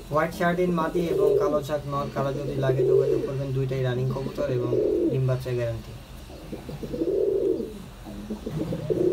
White satin মাদি এবং কালো চাক নর, কালো যদি লাগে যোগাযোগ করবেন। দুইটাই রানিং কবুতর এবং ডিম বাচ্চা গ্যারান্টি।